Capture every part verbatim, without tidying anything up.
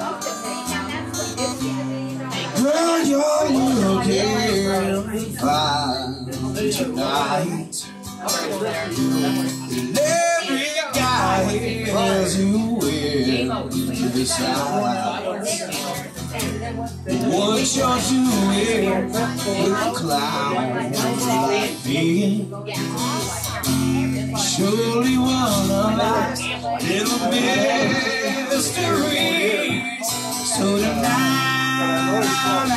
Girl, you're looking fine tonight. And every guy has you in his eyes. What you're doing with a clown like me surely one of life's little mysteries. So tonight,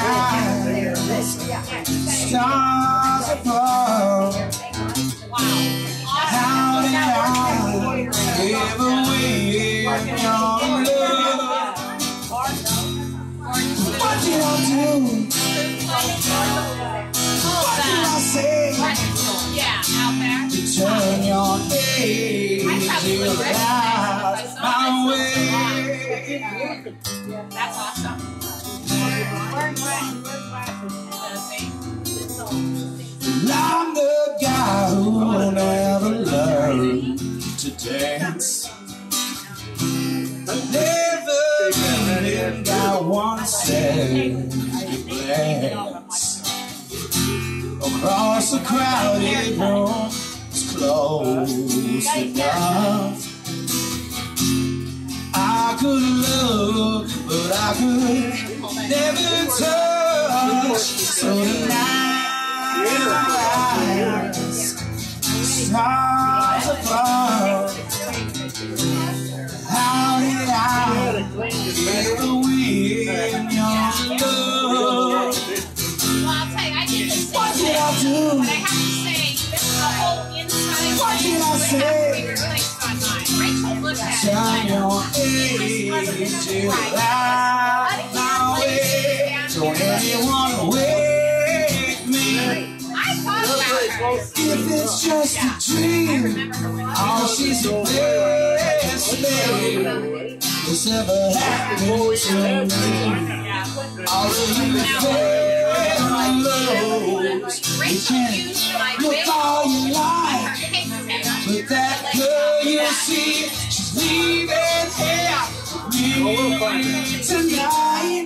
stars above, how did I ever win your love? What did I do? What did I say? To turn your angel out my way. That's awesome. I'm the guy who never learned to dance. Never even got one second glance across the crowded room. It's close enough. I could look, but I could never touch. So tonight, stars above, how did I ever win your love? What did I do? But I have to say, this is the whole inside. What did I say? Turn your angel out my way. Don't anyone wake me. If it's just a dream, oh, she's the best thing that's ever happened to me. All of you fellows, you can look all you like, but that girl you see, she's leaving here with me tonight.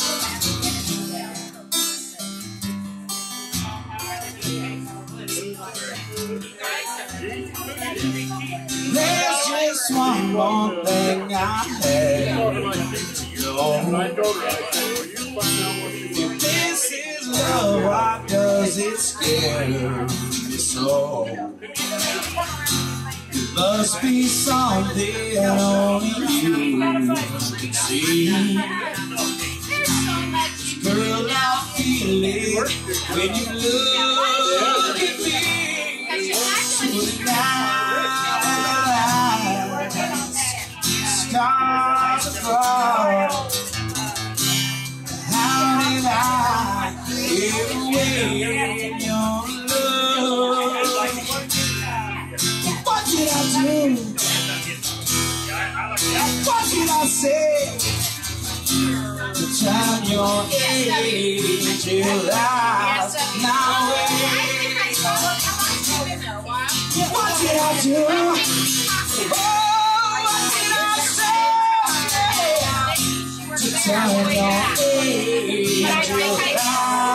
There's just one more thing I have to know. If this is love, why does it scare me so? It must be something only you can see. Girl, I feel it when you look at me. Tonight, stars above, how did I ever win your love? What did I do? What did I say to turn your angel out my way? What did I do? Oh, what did I say to turn your angel out?